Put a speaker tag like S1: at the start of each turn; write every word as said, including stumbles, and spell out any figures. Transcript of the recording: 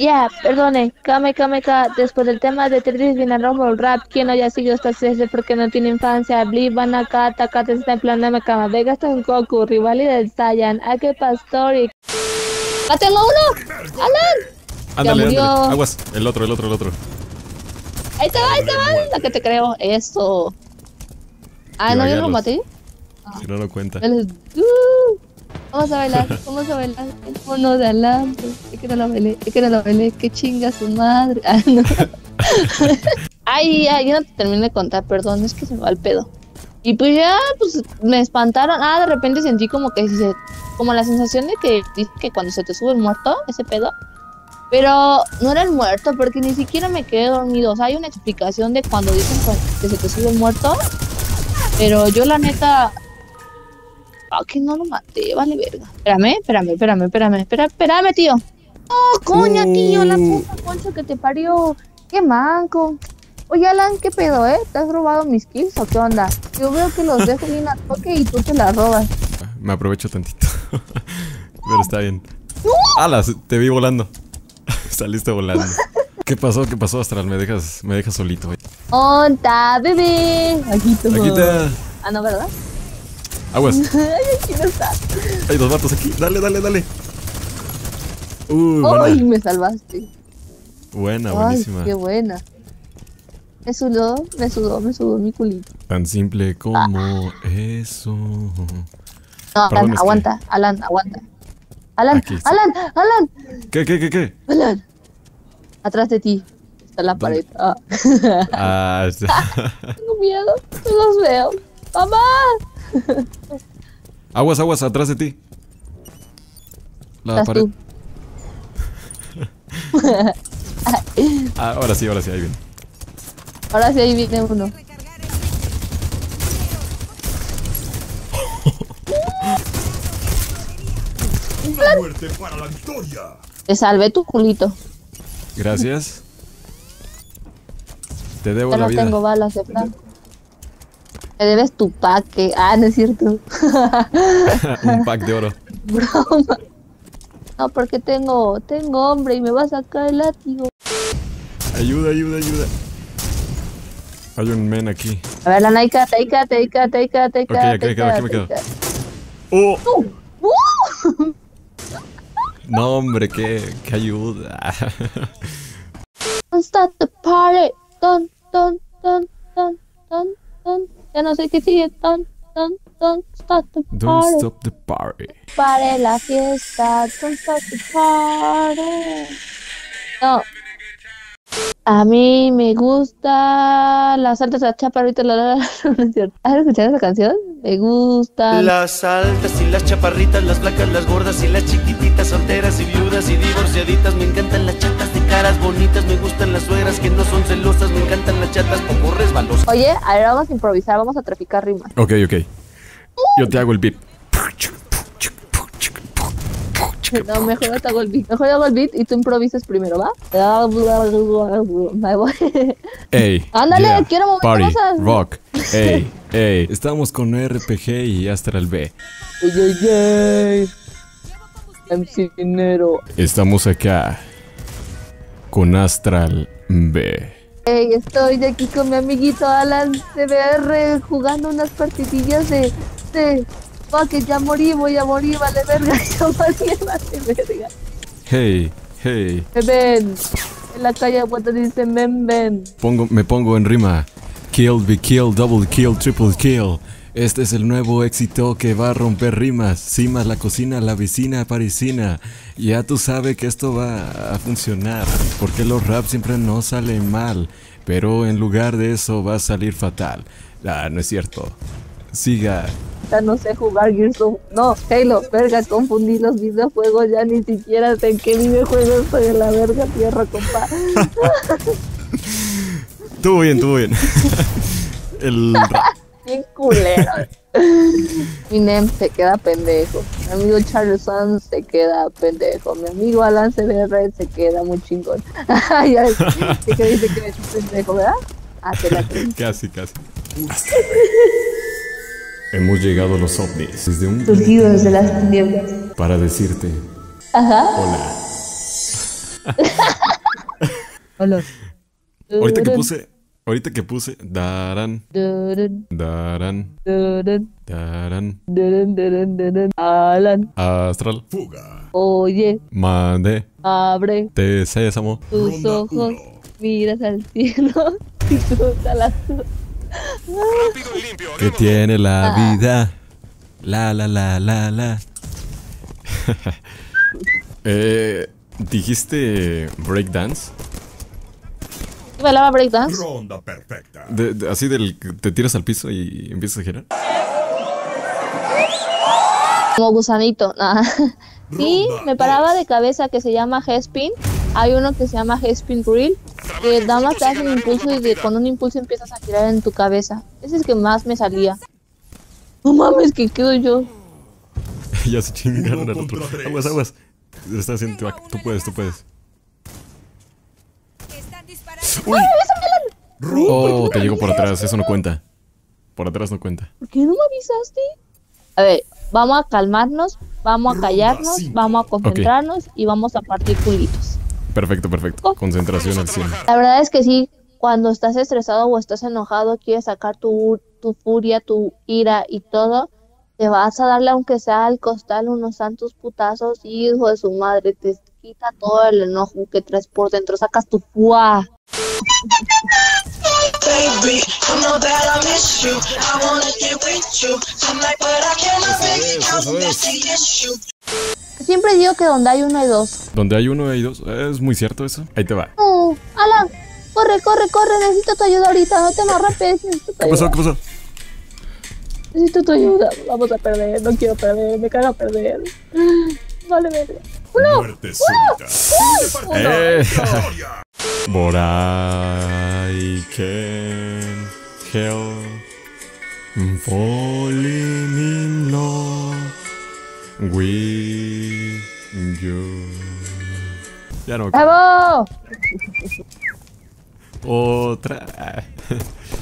S1: Yeah, perdone, Kame Kame Ka, después del tema de Tetris viene el Rumble Rap, quien no haya sido esta serie porque no tiene infancia, Blip, Banaka, Takate está en plan de Mekama, Vega está en Goku, rival y del Saiyan, Ake Pastori. ¡Ah, tengo uno! ¡Alan!
S2: Ándale, ándale, aguas, el otro, el otro, el otro.
S1: Ahí te va, ahí te va, la que te creo, eso. Ah, ¿no yo lo maté?
S2: Si no lo cuenta.
S1: Vamos a bailar, vamos a bailar el mono de alambre. Es que no lo bailé, es que no lo bailé, que chinga su madre. Ah, no. Ay, ay, yo no te terminé de contar, perdón, es que se me va el pedo. Y pues ya, pues me espantaron. Ah, de repente sentí como que se, como la sensación de que dice que cuando se te sube el muerto, ese pedo. Pero no era el muerto, porque ni siquiera me quedé dormido. O sea, hay una explicación de cuando dicen que se te sube el muerto. Pero yo la neta... Ah, que no lo maté, vale verga. Espérame, espérame, espérame, espérame, espérame, espérame, tío. Oh, coña, tío, la puta concha que te parió. Qué manco. Oye, Alan, ¿qué pedo, eh? ¿Te has robado mis kills o qué onda? Yo veo que los dejo bien a toque y tú te las robas.
S2: Me aprovecho tantito. Pero está bien. ¡No! ¡Alas! Te vi volando. Saliste volando. ¿Qué pasó? ¿Qué pasó, Astral? Me dejas, me dejas solito, güey.
S1: ¡Onta, bebé! Aquí está.
S2: Aquí está.
S1: Ah, no, ¿verdad?
S2: Aguas.
S1: Ay, aquí no está.
S2: Hay dos vatos aquí. Dale, dale, dale.
S1: Uh, Ay, buena. Me salvaste.
S2: Buena, buenísima.
S1: Ay, qué buena. Me sudó, me sudó, me sudó mi culito.
S2: Tan simple como ah. eso.
S1: No, Alan, aguanta, que... Alan, aguanta. Alan, Alan, Alan.
S2: ¿Qué, qué, qué, qué?
S1: Alan. Atrás de ti está la pared. Ah.
S2: Ah,
S1: tengo miedo, no los veo. ¡Mamá!
S2: Aguas, aguas, atrás de ti. La pared. Ah, ahora sí, ahora sí, ahí viene.
S1: Ahora sí, ahí viene uno.
S3: Una muerte para la victoria.
S1: Te salvé tu culito.
S2: Gracias. Te debo
S1: ya
S2: la
S1: no
S2: vida.
S1: No tengo balas de plan. Me debes tu pack. Ah, no es cierto.
S2: Un pack de oro.
S1: Broma. No, porque tengo, tengo hombre y me va a sacar el látigo.
S2: Ayuda, ayuda, ayuda. Hay un men aquí.
S1: A ver, la Naika, Taika, Taika, Taika, Taika.
S2: Ok, aquí me quedo, aquí me quedo. ¡Oh!
S1: Uh, uh.
S2: No, hombre, qué, qué ayuda.
S1: Don't stop the party. Don't, don't, don't, don't, don't, don't. Ya no sé qué sigue. Don't, don't, don't stop the party.
S2: Don't stop the party.
S1: Pare la fiesta. Don't stop the party. No. A mí me gusta las altas, las chaparritas, la, la, la, no es cierto. ¿Has escuchado esa canción? Me gusta.
S4: Las altas y las chaparritas, las flacas, las gordas y las chiquititas, solteras y viudas y divorciaditas. Me encantan las chatas de caras bonitas, me gustan las suegras que no son celosas, me encantan las chatas poco resbalosas.
S1: Oye, a ver, vamos a improvisar, vamos a traficar rimas.
S2: Ok, ok. Yo te hago el beat.
S1: No, mejor yo te hago el beat. Mejor yo hago el beat y tú improvisas primero, ¿va? Me voy.
S2: Ey,
S1: ándale,
S2: yeah,
S1: quiero mover
S2: party,
S1: cosas.
S2: Rock, ey, ey. Estamos con R P G y Astral B.
S1: Oye, oye. M C Dinero.
S2: Estamos acá con Astral B.
S1: Hey, estoy aquí con mi amiguito Alan C B R jugando unas partidillas de... de... Oh, que ya morí, voy a morir, vale verga, ya morí, vale verga.
S2: Hey, hey.
S1: Me ven, en la calle Aguanta dice men ven.
S2: Pongo, me pongo en rima. Kill, be kill, double kill, triple kill. Este es el nuevo éxito que va a romper rimas. Cimas, la cocina, la vecina parisina. Ya tú sabes que esto va a funcionar. Porque los raps siempre no salen mal. Pero en lugar de eso va a salir fatal. Ah, no es cierto. Siga.
S1: Ya no sé jugar Gears of... No, Halo, verga, confundí los videojuegos. Ya ni siquiera sé en qué videojuego estoy en la verga tierra, compa.
S2: Estuvo bien, estuvo bien. El...
S1: Bien culero. Mi Nem se queda pendejo. Mi amigo Charles Sanz se queda pendejo. Mi amigo Alan C B R se queda muy chingón. Ya sé que dice que es pendejo, ¿verdad? Ah, te la creo.
S2: Casi, casi. Hemos llegado a los ovnis desde un...
S1: surgidos de las tinieblas.
S2: Para decirte...
S1: Ajá.
S2: Hola.
S1: Hola.
S2: Ahorita que puse, ahorita que puse, darán,
S1: Durun,
S2: darán,
S1: durun,
S2: darán,
S1: durun, durun, durun. Alan,
S2: astral,
S3: Fuga.
S1: oye,
S2: mande,
S1: abre
S2: te sésamo.
S1: tus
S3: Ronda
S1: ojos,
S3: uno.
S1: miras al cielo y cruza las
S2: Que tiene la vida, la la la la la. eh, dijiste breakdance,
S1: ¿Bailaba breakdance?
S3: Ronda perfecta.
S2: de, de- así del que te tiras al piso y empiezas a girar.
S1: Como gusanito, nada. Sí,
S3: Ronda
S1: me paraba
S3: dos.
S1: de cabeza que se llama Headspin. Hay uno que se llama Headspin Grill, que nada más te hace un impulso y de, con un impulso empiezas a girar en tu cabeza. Ese es el que más me salía. No mames, que quedo yo.
S2: Ya se chingaron
S3: Uno
S2: al otro.
S3: contra tres.
S2: Aguas, aguas. Lo está haciendo tu ac- Tú puedes, tú puedes.
S5: Están disparando.
S2: Uy.
S3: Ronda
S2: Oh, te llegó por atrás. Eso no cuenta. Por atrás no cuenta.
S1: ¿Por qué no me avisaste? A ver, vamos a calmarnos, vamos a
S3: Ronda
S1: callarnos,
S3: cinco.
S1: vamos a concentrarnos y vamos a partir culitos.
S2: Perfecto, perfecto.
S1: Oh.
S2: Concentración al cien.
S1: La verdad es que sí, cuando estás estresado o estás enojado, quieres sacar tu, tu furia, tu ira y todo, te vas a darle aunque sea al costal unos santos putazos, hijo de su madre, te quita todo el enojo que traes por dentro, sacas tu fuá.
S6: Baby, you know that I miss you. I wanna get with you tonight, but I cannot make it
S2: es,
S6: out.
S2: eso es.
S6: That's the issue.
S1: Siempre digo que donde hay uno hay dos.
S2: Donde hay uno hay dos. Es muy cierto eso. Ahí te va.
S1: No, Alan, corre, corre, corre, necesito tu ayuda ahorita, no te amarrapes, necesito tu
S2: ¿Qué pasó?
S1: ayuda.
S2: ¿Qué pasó?
S1: Necesito tu ayuda, vamos a perder, no quiero perder, me caga perder. Vale, verga.
S3: Muerte súbita.
S2: Eh.
S3: Victoria.
S2: But I can help falling in love with you. Ya no.
S1: ¡Bravo!
S2: Otra.